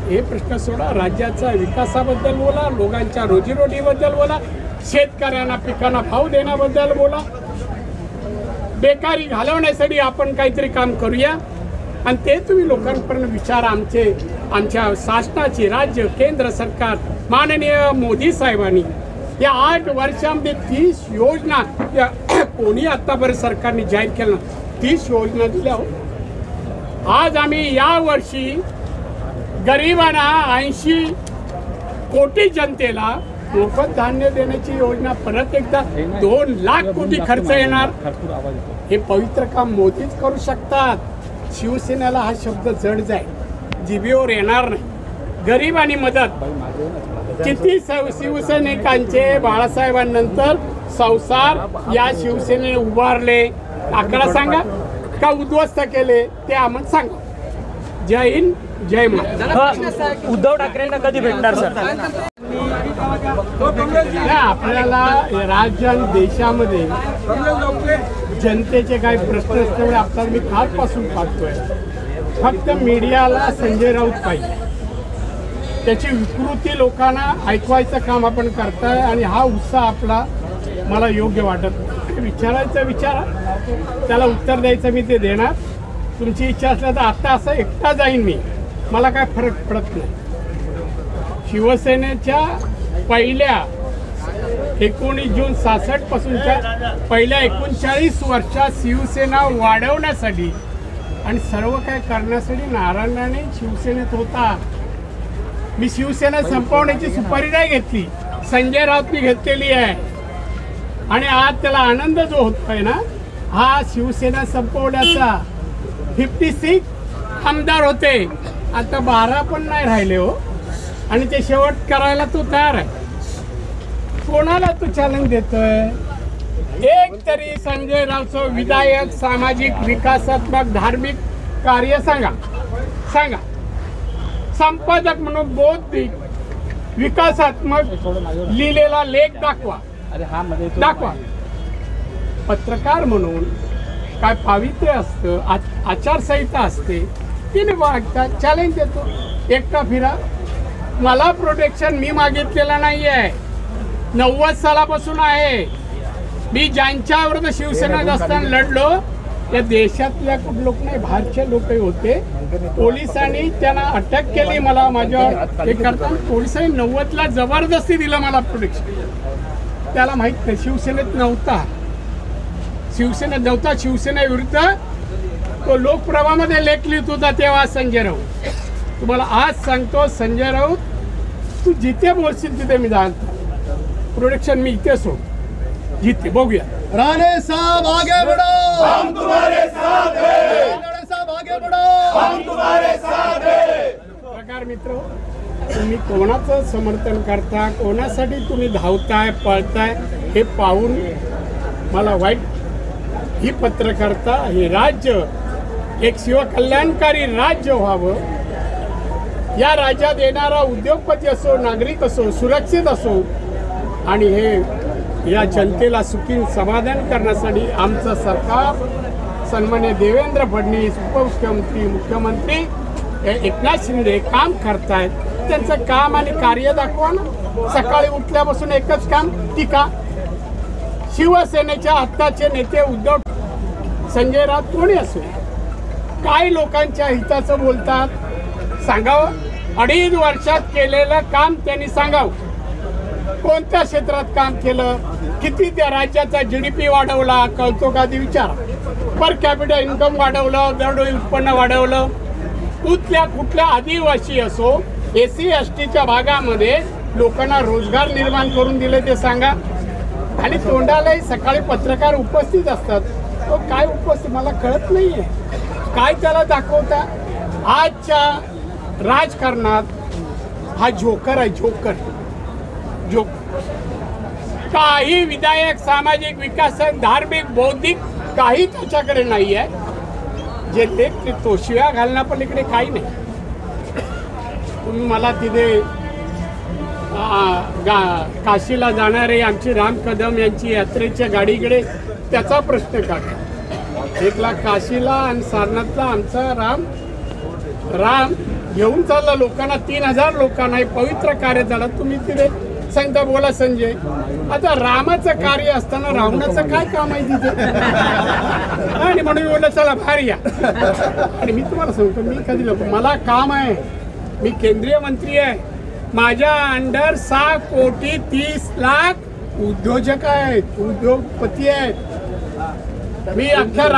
हे प्रश्न सोडा, राज्याच्या विकासाबद्दल बोला, लोकांच्या रोजीरोटीबद्दल बोला, शेतकऱ्यांना पिकांना भाव देण्याबद्दल बोला. बेकारी घालवण्यासाठी आपण काहीतरी काम करूया आणि ते तुम्ही लोकांपर्यंत विचारा. आमच्या शासनाची, राज्य केंद्र सरकार माननीय मोदी साहेबांनी या 8 वर्षामध्ये 30 योजना या कोणी आतापर्यंत सरकारने जाहीर केलं 30 योजना दिल्या. आज आम्ही या वर्षी गरिबांना 80 कोटी जनतेला मोफत धान्य देण्याची योजना, परत एकदा 2 लाख कोटी खर्च येणार. हे पवित्र काम मोदीच करू शकतात. शिवसेनेला हा शब्द जड जाईल, जिभेवर येणार नाही. गरिबांनी मदत किती शिवसैनिकांचे बाळासाहेबांनंतर संसार या शिवसेनेने उभारले, आकडा सांगा, का उद्ध्वस्त केले ते आम्हाला सांगा. जय हिंद, जय महाराष्ट्र. उद्धव ठाकरेंना कधी भेटणार सर? आपल्याला राज्य आणि देशामध्ये जनतेचे काही प्रश्न असल्यामुळे आपल्याला मी कालपासून पाहतोय. फक्त मीडियाला संजय राऊत पाहिजे, त्याची विकृती लोकांना ऐकवायचं काम आपण करताय आणि हा उत्साह आपला मला योग्य वाटत नाही. विचारायचं विचारा, त्याला उत्तर द्यायचं मी ते देणार. तुमची इच्छा असल्या तर आता असं एकटा जाईन मी, मला काय फरक पडत नाही. शिवसेनेच्या पहिल्या 19 जून 66 पासूनच्या पहिल्या 39 वर्षात शिवसेना वाढवण्यासाठी आणि सर्व काय करण्यासाठी नारायणाने शिवसेनेत होता. मी शिवसेना संपवण्याची सुपारी नाही घेतली, संजय राऊतनी घेतलेली आहे. आणि आज त्याला आनंद जो होतोय ना, हा शिवसेना संपवण्याचा. 56 आमदार होते, आता 12 पण नाही राहिले हो, आणि ते शेवट करायला तो तयार आहे. कोणाला तो चॅलेंज देतोय? एक तरी संजय राऊतचं विधायक, सामाजिक, विकासात्मक, धार्मिक कार्य सांगा. संपादक म्हणून बौद्धिक, विकासात्मक लिहिलेला लेख दाखवा. पत्रकार म्हणून काय पावित्र्य असतं, आचारसंहिता असते, तिने वागतात. चॅलेंज देतो, एकटा फिरा. मला प्रोटेक्शन मी मागितलेलं नाही आहे, 90 सालापासून आहे. मी ज्यांच्या विरुद्ध शिवसेनेत असताना लढलो त्या देशातल्या कुठे लोक नाही, बाहेरचे लोक होते. पोलिसांनी त्यांना अटक केली, मला माझ्यावर हे करताना पोलिसांनी 90ला जबरदस्ती दिलं मला प्रोटेक्शन. त्याला माहित नाही, शिवसेनेत नव्हता. शिवसेनेविरुद्ध तो लोकप्रभामध्ये लेख लिहित होता तेव्हा संजय राऊत. तुम्हाला आज सांगतो, संजय राऊत तू जिथे बोलशील तिथे मी जाणतो. प्रोटेक्शन मी इथे सोड, जिथे बघूया. राणे साहब आगे बढ़ो, हम तुम्हारे साथ हैं. राणे साहब आगे बढ़ो, हम तुम्हारे साथ हैं. पत्रकार मित्र, तुम्ही कोणाचं समर्थन करता, कोणासाठी तुम्ही धावताय, पळताय, हे पाहून मला वाईट. ही पत्रकारिता, हे राज्य एक शिवकल्याणकारी राज्य व्हावं. या राज्यात येणारा उद्योगपती असो, नागरिक असो, सुरक्षित असो, आणि हे या जनतेला सुखी समाधान करण्यासाठी आमचं सरकार, सन्माननीय देवेंद्र फडणवीस, उपमुख्यमंत्री, मुख्यमंत्री एकनाथ शिंदे काम करतायत. त्यांचं काम आणि कार्य दाखवा ना. सकाळी उठल्यापासून एकच काम, टीका. शिवसेनेच्या आत्ताचे नेते उद्धव संजय राऊत कोणी असो, काय लोकांच्या हिताचं बोलतात सांगावं. 2.5 वर्षात केलेलं काम त्यांनी सांगावं. कोणत्या क्षेत्रात काम केलं, किती त्या राज्याचा GDP वाढवला, कळतो का ते विचार. पर कॅपिटल इन्कम वाढवलं, दरडोई उत्पन्न वाढवलं. कुठल्या आदिवासी असो, SC STच्या भागामध्ये लोकांना रोजगार निर्माण करून दिले ते सांगा. आणि तोंडालाही सकाळी पत्रकार उपस्थित असतात, तो काय उपस्थित मला कळत नाहीये. काय त्याला दाखवता? आजच्या राजकारणात हा जोकर आहे, जोकर. काही विधायक, सामाजिक, विकास, धार्मिक, बौद्धिक काही त्याच्याकडे नाही आहे. जे लेख ते तो शिव्या घालण्या पलीकडे काही नाही. तुम्ही मला तिथे काशीला जाणारे आमची राम कदम यांची यात्रेच्या गाडीकडे त्याचा प्रश्न काढला. 1 लाख काशीला आणि सारनाथला आमचा राम घेऊन चालला लोकांना, 3000 लोकांना हे पवित्र कार्य झालं. तुम्ही तिथे सांगता बोला संजय, आता रामाचं कार्य असताना रावणाचं काय काम आहे तिथे? आणि म्हणून बोललं चला बाहेर या. आणि मी तुम्हाला सांगतो, मी कधी लोक मला काम आहे, मी केंद्रीय मंत्री आहे, माझ्या अंडर 6,30,00,000 उद्योजक आहेत, उद्योगपती आहेत. मी अख्ख्या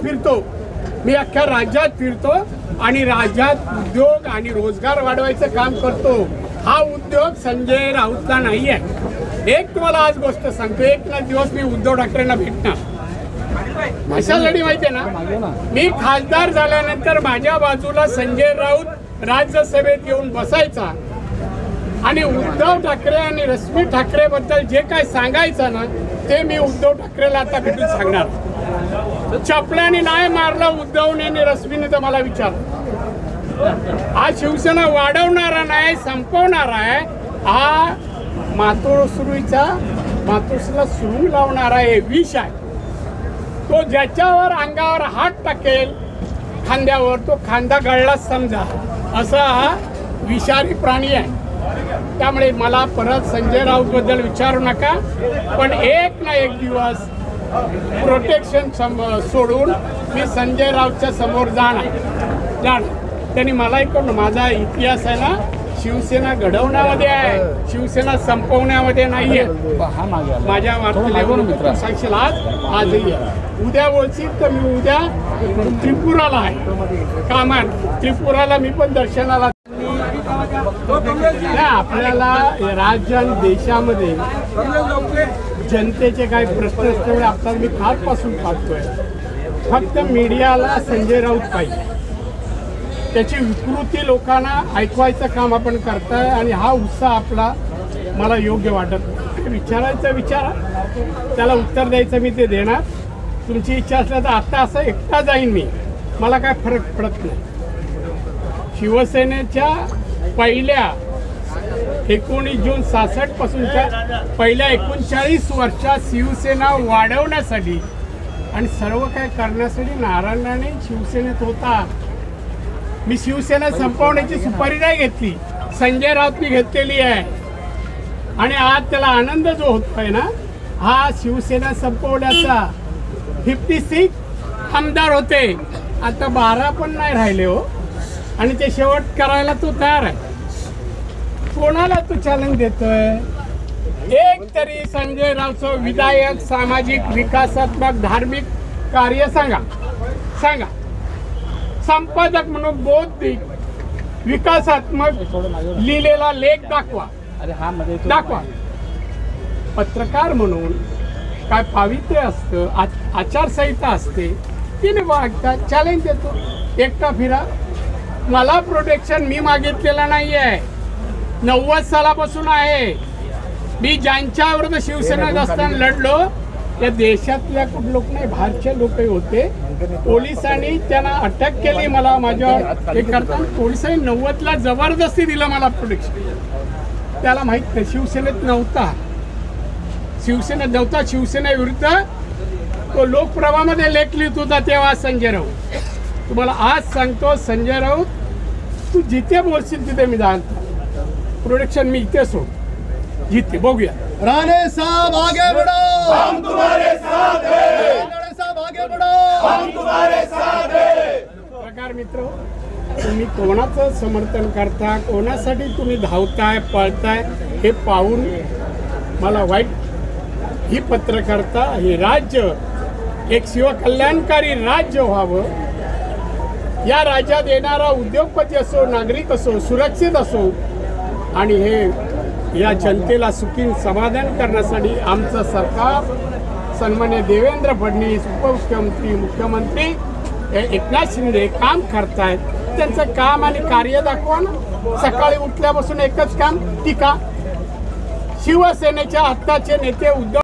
राज्यात फिरतो आणि राज्यात उद्योग आणि रोजगार वाढवायचं काम करतो. हा उद्योग संजय राऊतला नाही आहे. एक तुम्हाला आज गोष्ट सांगतो, एक ना दिवस मी उद्धव ठाकरेंना भेटणार. अशा लढी माहितीये ना, मी खासदार झाल्यानंतर माझ्या बाजूला संजय राऊत राज्यसभेत येऊन बसायचा आणि उद्धव ठाकरे आणि रश्मी ठाकरे बद्दल जे काय सांगायचं ना, ते मी उद्धव ठाकरेला आता भेटून सांगणार. चपल्याने नाही मारलं उद्धवने आणि रश्मीने तर मला विचार. हा शिवसेना वाढवणारा नाही, संपवणारा आहे. हा मातोश्रीला सुरू लावणारा आहे, विष आहे. तो ज्याच्यावर अंगावर हात टाकेल खांद्यावर, तो खांदा गळलाच समजा, असा हा विषारी प्राणी आहे. त्यामुळे मला परत संजय राऊत बद्दल विचारू नका. पण एक ना एक दिवस प्रोटेक्शन सोडून मी संजय राऊतच्या समोर जाणार. त्यांनी मला ऐकून, माझा इतिहास आहे ना शिवसेना घडवण्यामध्ये आहे, शिवसेना संपवण्यामध्ये नाहीये. माझ्या वार्तेला सांगशील आजही आहे. उद्या बोलशील तर मी उद्या त्रिपुराला आहे कामात. त्रिपुराला मी पण दर्शनाला. आपल्याला राज्य आणि देशामध्ये जनतेचे काही प्रश्न असल्यामुळे आता मी कालपासून पाहतोय, फक्त मीडियाला संजय राऊत पाहिजे. त्याची विकृती लोकांना ऐकवायचं काम आपण करताय आणि हा उत्साह आपला मला योग्य वाटत नाही. विचारायचं विचारा, त्याला उत्तर द्यायचं मी ते देणार. तुमची इच्छा असल्या तर आता असं एकटा जाईन मी, मला काय फरक पडत नाही. शिवसेनेच्या पहिल्या 19 जून 66 पासूनच्या पहिल्या 39 वर्षात शिवसेना वाढवण्यासाठी आणि सर्व काय करण्यासाठी नारायणाने शिवसेनेत होता. मी शिवसेना संपवण्याची सुपारी नाही घेतली, संजय राऊतनी घेतलेली आहे. आणि आज त्याला आनंद जो होतोय ना, हा शिवसेना संपवण्याचा. 56 आमदार होते, आता 12 पण नाही राहिले हो. आणि ते शेवट करायला तो तयार आहे. कोणाला तो चॅलेंज देतोय? एक तरी संजय राऊतचं विधायक, सामाजिक, विकासात्मक, धार्मिक कार्य सांगा. संपादक म्हणून बौद्धिक, विकासात्मक लिहिलेला लेख दाखवा. पत्रकार म्हणून काय पावित्र्य असतं, आचारसंहिता असते, तिने वागतात. चॅलेंज देतो, एकटा फिरा. मला प्रोटेक्शन मी मागितलेलं नाही आहे, 90 सालापासून आहे. मी ज्यांच्या विरुद्ध शिवसेनेत असताना लढलो, या देशातल्या कुठे लोक नाही, बाहेरचे लोकही होते. पोलिसांनी त्यांना अटक केली. मला माझ्यावर हे करताना पोलिसांनी 90ला जबरदस्ती दिलं मला प्रोटेक्शन. त्याला माहित नाही, शिवसेनेत नव्हता. शिवसेनेविरुद्ध तो लोकप्रभामध्ये लेख लिहित होता तेव्हा संजय राऊत. तुम्हाला आज सांगतो, संजय राऊत तू जिथे बोलशील तिथे मी जाणार. प्रोटेक्शन मी इथे सोड, जिथे बघूया. राणे साहब आगे बढ़ो, हम तुम्हारे साथ हैं, राणे साहब आगे बढ़ो, हम तुम्हारे साथ हैं. पत्रकार मित्र, तुम्ही कोणाचं समर्थन करता, कोणासाठी तुम्ही धावताय, पळताय, हे पाहून मला वाईट. ही पत्रकारिता, हे राज्य एक शिवकल्याणकारी राज्य व्हावं. या राज्यात येणारा उद्योगपती असो, नागरिक असो, सुरक्षित असो आणि हे या जनतेला सुखी समाधान करण्यासाठी आमचं सरकार, सन्मान्य देवेंद्र फडणवीस, उपमुख्यमंत्री, मुख्यमंत्री एकनाथ शिंदे काम करतायत. त्यांचं काम आणि कार्य दाखवा ना. सकाळी उठल्यापासून एकच काम, टीका. शिवसेनेच्या आत्ताचे नेते उद्धव